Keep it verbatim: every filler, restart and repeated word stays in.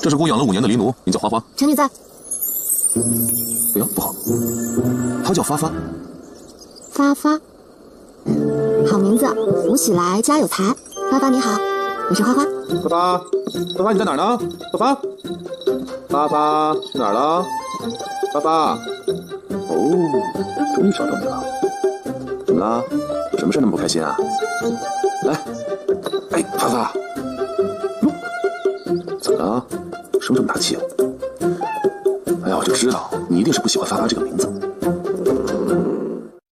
这是姑养了五年的狸奴，名叫花花。 臣女在。 哎呀，不好，她叫发发。 发发，好名字，吴喜来家有才。发发你好，我是花花。 发发，发发你在哪儿呢？发发，发发去哪儿了？发发，哦，终于找到你了。怎么啦？有什么事那么不开心啊？来，哎，发发，哟，怎么了？生这么大气啊？哎呀，我就知道你一定是不喜欢发发这个名字。